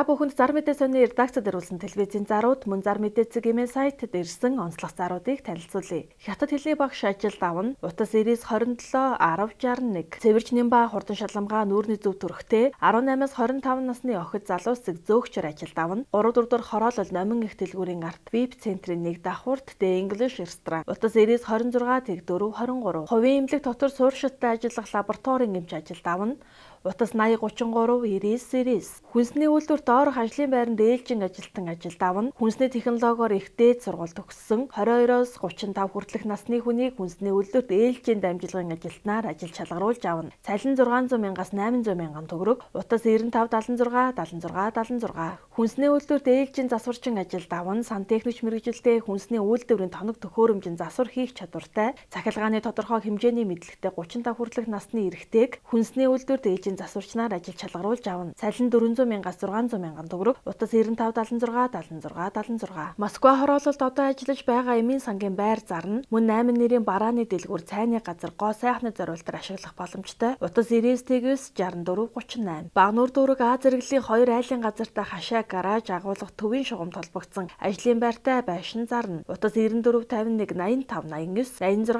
Та бүхэнд зар мэдээ сонины редакцид ирүүлсэн телевизийн зарууд мөн зар мэдээ цэг эмээ сайтад ирсэн онцлог заруудыг танилцуулъя. Хятад хэлний багш ажилд авна. Утас 9027 1061. Цэвэрч Нимба хурдан шалгамгаа нүүрний зөв төрхтэй 18-аас 25 насны охид залуусыг зөөгчөр ажилд авна. 3-4 дахь хороолол номин их дэлгүүрийн арт VIP центрийн 1 давхурт The English Restaurant. Утас 9026 тэг 423. Хувийн эмнэлэг дотор суурьшилтай ажиллах лабораторийн эмч ажилд авна. Утас 8033 9990. Хүнсний үйлдвэрт доорх ажлын байранд ээлжин ажилтан ажилд авна. Хүнсний технологиор их дээд сургууль төгссөн 22-оос 35 хүртэлх насны хүнийг хүнсний үйлдвэрт ээлжийн дамжлагын ажилтнаар ажил шалгаруулж авна. Цалин 600 мянгаас 800 мянган төгрөг. Утас 9576 76 76. Хүнсний үйлдвэрт ээлжин засварчин ажилд авна. Сантехникч мэргэжилтэй хүнсний үйлдвэрийн тоног төхөөрөмжийн засвар хийх чадвартай, цахилгааны тодорхой хэмжээний мэдлэгтэй 35 хүртэлх насны эрэгтэйг хүнсний үйлдвэрт ээлжин засварчнаар ажил шалгаруулж авна. Цалин 400 мянгаас 600 мянган төгрөг. Утас 9576 76 76. Москва хороололд одоо ажиллаж байгаа эмийн сангийн байр зарна. Мөн 8 нэрийн барааны дэлгүүр цайны газар гоо сайхны зориултаар ашиглах боломжтой. Утас 99 64 38. Багнуур дүүрэг А зэрэглэлийн 2 айлын газартай хашаа гараж агуулгах төвийн шугам толбогдсон ажлын байртай байшин зарна. Утас 94 51 85 89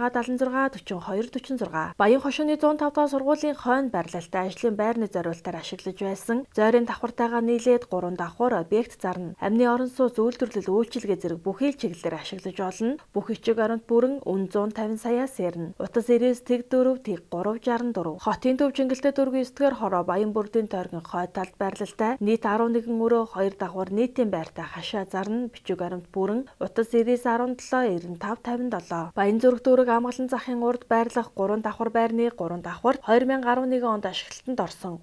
86 76 42 46. Баян хошууны 105 дахь сургуулийн хойно байрлалтай ажлын байрны зориултаар ашиглаж байсан зойрын давхартайгаа нийлээд 3 давхар объект зарна. Амны орон сууц үйлдвэрлэл үйлчилгээ зэрэг бүхий л чиглэлээр ашиглаж болно. Бүх ичиг оронд бүрэн үн 150 саяас ярина. Утас 90 тэг 4 тэг 364. Хотын төв Чингэлтэй дүүргийн 9-р хороо Баян бүрдийн тойргийн хой талд байрлалтай нийт 11 өрөө 2 давхар нийтийн байртай хашаа зарна. Бичиг оронд бүрэн. Утас 90 17 95 57. Баян зүрх дүүрэг амгалан захын урд байрлах 3 давхар байрны 3 давхар 2011 онд ашиглалтанд орсон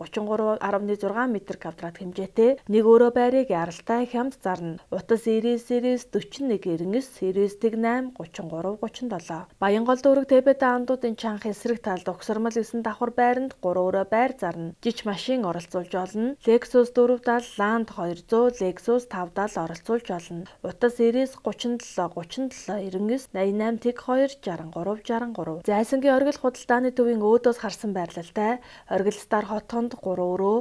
33.6 м2 хэмжээтэй нэг өрөө байрыг яралтай хямд зарна. Утас 99 41 99 99 8 33 37. Баянгол дүүрэг Тэбэт андуудын чанх эсрэг талд угсармал 9 давхар байранд 3 өрөө байр зарна. Жиж машин оролцуулж олно. Lexus 470 Land 200 Lexus 570 оролцуулж олно. Утас 90 37 37 99 88 тэг 2 63 63. Зайсангийн оргил худалдааны төвийн өөдөөс харсан байрлалтай оргил Стар хотонд 3 өрөө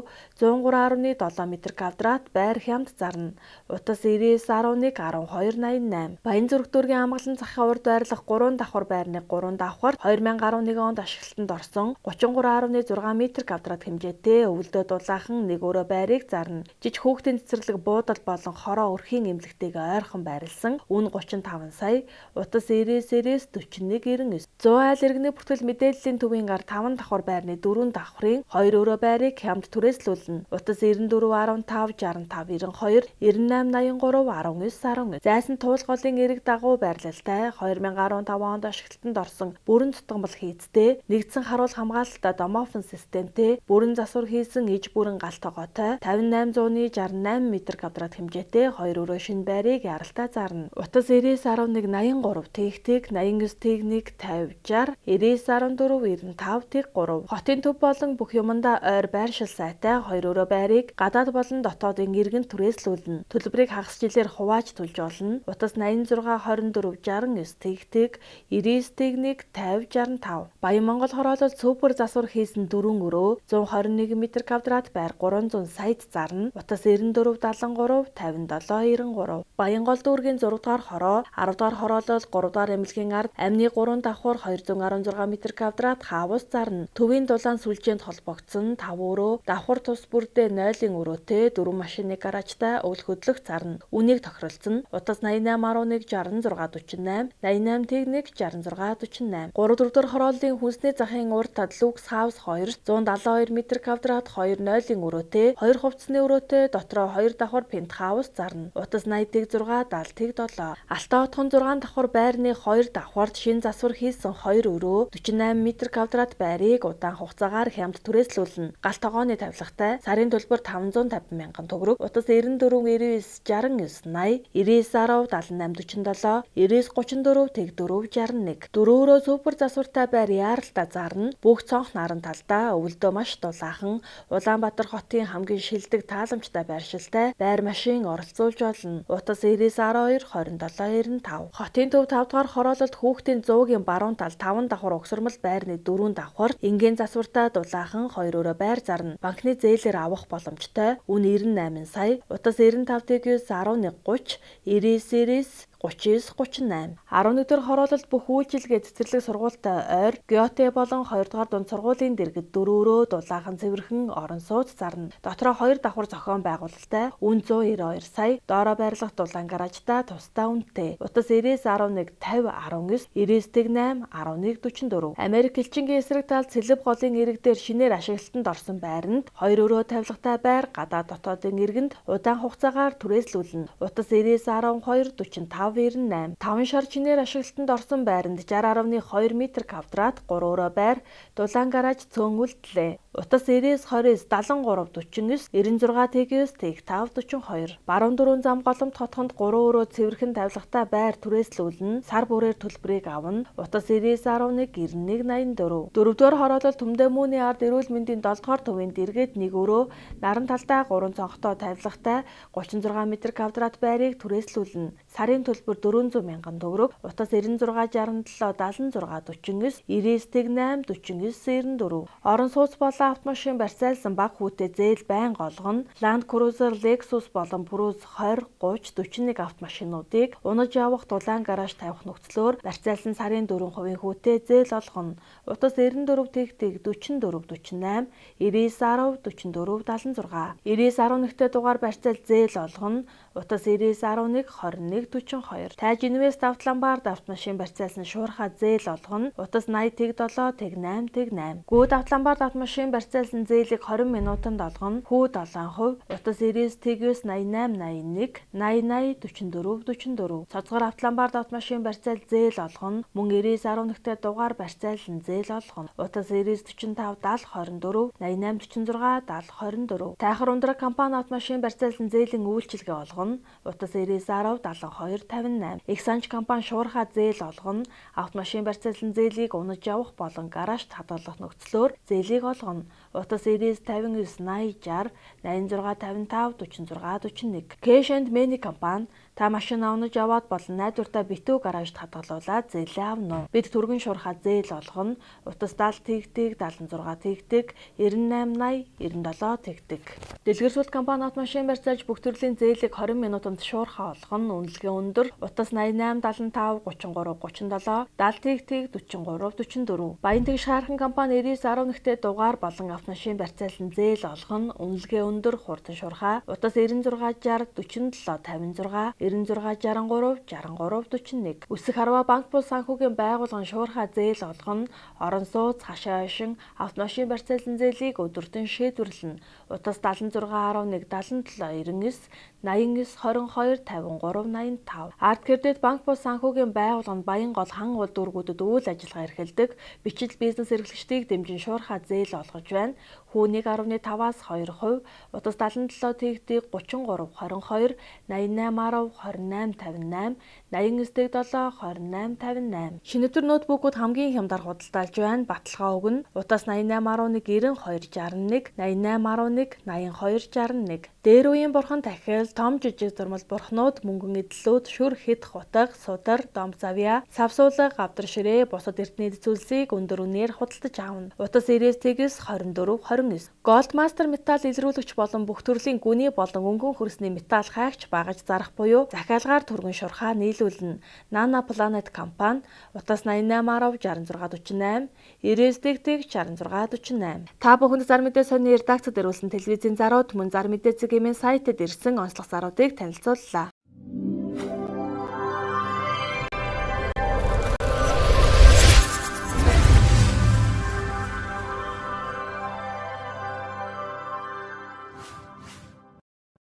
103.7 м2 байр хямд зарна. Утас 99 11 12 88. Баян зүрх дүүргийн амгалан захын урд байрлах 3 давхар байрны 3 давхар 2011 онд ашиглалтанд орсон 33.6 м2 хэмжээтэй өвөлдөө дулаахан нэг өрөө байрыг зарна. Жиж хүүхдийн цэцэрлэг буудал болон хороо өрхийн эмнэлэгтэйгээ ойрхон байрлсан үн 35 сая. Утас 99 41 99. 100 айл иргэний бүртгэл мэдээллийн төвийн гар 5 давхар байрны 4 давхрын 2 өрөө байрыг хямд түрээслүүлнэ. Утас 94 15 65 92 98 83 19 19. Зайсан туулголын эрэг дагуу байрлалтай 2015 онд ашиглалтанд орсон бүрэн тутамбал хийцтэй нэгдсэн харуул хамгаалалтаа домофон системтэй бүрэн засвар хийсэн иж бүрэн галт тогоотой 5868 м2 хэмжээтэй 2 өрөө шинэ байрыг яралтай зарна. Утас 99 11 83 тэг 89 тэг 1 50 60 99 14 95 тэг 3. Хотын төв болон бүх юмдаа ойр байршил сайтай 2 өрөө байрыг гадаад болон дотоодын иргэн түрээслүүлнэ. Төлбөрийг хагас жилээр хувааж төлж олно. Утас 86 24 69 тэг 99 тэг 1 50 65. Баян Монгол хороолол супер засвар хийсэн 4 өрөө 121 м2 байр 300 саяд зарна. Утас 94 73 57 93. Баянгол дүүргийн 6 дугаар хороо 10 дугаар хороолол 3 дугаар эмнэлгийн ард амны 3 давхар 216 м2 хаус зарна. Төвийн дулаан сүлжээнд холбогдсон 5 өрөө давхар тус бүрдээ 0-ын өрөөтэй 4 машины гаражтай өвөл хөдлөх зарна. Үнийг тохиролцсон. Утас 88 11 66 48 88 тэг 1 66 48. 3-4 дахь хорооллын хүнсний захын урд тал Lux House 2 172 м2 2 0-ын өрөөтэй 2 хувцсны өрөөтэй дотроо 2 давхар пентхаус зарна. Утас 80 тэг 6 70 тэг 7. Алтай хотхон 6 давхар байрны 2 давхарт шин засвар хийсэн 2 өрөө 48 м2 байрыг удаан хугацаагаар хямд түрээслүүлнэ. Галт тогооны тавилгатай сарын төлбөр 550 мянган төгрөг. Утас 94 99 69 80 99 10 78 47 99 34 тэг 4 61. 4 өрөө супер засвартай байр яаралтай зарна. Бүх цонх наран талдаа өвөлдөө маш дулаахан Улаанбаатар хотын хамгийн шилдэг тааламжтай байршилтай байр машин оролцуулж олно. Утас 99 12 27 95. Хотын төв 5 дугаар хороололд хүүхдийн 100-гийн баруун тал 5 давхар угсармал байрны 4 давхар энгийн засвартай дулаахан 2 өрөө байр зарна. Банкны зээлээр авах боломжтой. Үн 98 сая, утас 95.1130, 99-ээс 39-38. 11-р хороололд бүх үйлчилгээ цэцэрлэг сургуультай ойр Гёте болон 2-р дунд сургуулийн дэргэд 4 өрөө дулаахан цэвэрхэн орон сууц зарна. Дотроо 2 давхар зохион байгуулалттай үн 192 сая, доороо байрлах дулаан гаражтай тусдаа үнэтэй. Утас 90-11 50 19, 99-8 1144. Америк элчингийн эсрэг талд Сэлэб голын иргэдээр шинээр ашиглалтанд орсон байранд 2 өрөө тавилгатай байр гадаад дотоодын иргэнд удаан хугацаагаар түрээслүүлнэ. Утас 90-12 45 98. 5 шар чинээр ашиглалтанд орсон байранд 60.2 м квадрат 3 өрөө байр, дулаан гараж цөөн үлдлээ. Утас 90-20 73 49, 96 тэг 5 42. Баруун дөрвөн зам голомт хотхонд 3 өрөө цэвэрхэн тавилгатай байр түрээслүүлнэ. Сар бүрээр төлбөрийг авна. Утас 90-11 9184. Дөрөвдүгээр хороолол Төмдөмөний ард эрүүл мэндийн 7-р төвийн дэргэд 1 өрөө наран талдаа 3 цонхтой тавилгатай 36 м квадрат байрыг түрээслүүлнэ. Сарын төлбөр 400 мянган төгрөг. Утас 9667 76 49, 99-8 49-94. Орон сууц болон автомашин барьцаалсан бага хүүтэй зээл байнга олгоно. Land Cruiser, Lexus болон Cruze 20, 30, 41 автомашинуудыг унаж явах дулаан гараж тавих нөхцлөөр барьцаалсан сарын 4% хүүтэй зээл олгоно. Утас 94 тэг 44 48, 99 10 44 76. 99-11-т дугаар барьцаал зээл олгоно. Утас 99-11 21 42. Тайж Инвест Автоломбард автомашин барьцаалсан шуурхай зээл олгоно. Утас 80 тэг 7 тэг 8 тэг 8. Гүүд Автоломбард автомашин барьцаалсан зээлийг 20 минутанд олгоно. Хүү 7%. Утас 99 тэг 88 81 80 80 44 44. Цоцгор Автоломбард автомашин барьцаал зээл олгоно. Мөн 99-11-т дугаар барьцаалсан зээл олгоно. Утас 99 45 70 24 88 46 70 24. Тайхар ундраг компани автомашин барьцаалсан зээлийн үйлчилгээ олгоно. Утас 99 10 72 58. Их санч компани шуурхай зээл олгоно. Автомашин барьцаалсан зээлийг унаж явах болон гаражт хадгалах нөхцлөөр зээлийг олгоно. Утас 99 59 80 60 86 55 46 41. Cash and Money компани та машина унаж яваад болон найдвартай битүү гаражт хадгалуулаад зээлээ авна. Бид түргэн шуурхай зээл олгоно. Утас 70 тэг 76 тэг 98 80 97 тэгдэг. Дэлгэр сүлт компани автомашин барьцаалж бүх төрлийн зээлийг 20 минутанд шуурхай олгоно. Үнэлгээ өндөр. Утас 88 75 33 37 70 тэг 43 44. Баян тэгш хайрхан компани 99-11-т дугаар болон автомашин барьцаалсан зээл олгоно. Үнэлгээ өндөр хурдан шуурхай. Утас 96 60 47 56 96 63 63 41. Үсэх Харва банк бус санхүүгийн байгууллагын шуурхай зээл олгоно. Орон сууц, хашаа ойшин, автомашин барьцаалсан зээлийг өдөртөн шийдвэрлэнэ. Утас 76 11 77 99 89 22 53 85. Арт кредит банк бус санхүүгийн байгууллага нь Баян гол хан уул дүүргүүдэд үйл ажиллагаа эрхэлдэг. Бичил бизнес эрхлэгчдийг дэмжин шуурхай зээл олгож байна. Хүү 1.5-аас 2%, утас 77 тэг 33 22, 88 10 28 58, 89-7 28 58. Шинэвтер ноутбукууд хамгийн хямдар худалдаалж байна. Баталгаа өгнө. Утас 88 11 92 61, 88 11 82 61. Дээр үеийн бурхан тахил, том жижиг зурмал бурхнууд, мөнгөн эдлүүд, шүр хэд хутаг, судар, дом завья, савсуулга, гавдар ширээ, бусад эртний зүйлсийг өндөр үнээр худалдаж аавна. Утас 99 24 29. Goldmaster металл илрүүлэгч болон бүх төрлийн гүний болон өнгөн хөрсний металл хайгч багаж зарах буюу захиалгаар түргэн шурхаа нийлүүлнэ. Nana Planet компани утас 88 10 66 48, 99 66 48. Та бүхэнд зар мэдээ сонины редакцид ирүүлсэн телевизийн зарууд мөн зар мэдээ цэгийн сайтэд ирсэн онцлог заруудыг танилцууллаа.